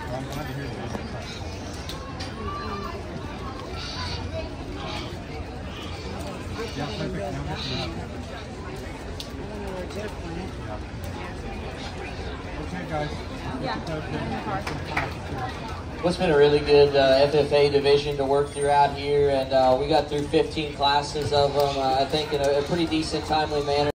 I'm glad to hear that. Yeah, perfect. Now get you out. Okay, guys. Well, it's been a really good FFA division to work throughout here, and we got through 15 classes of them, I think, in a pretty decent, timely manner.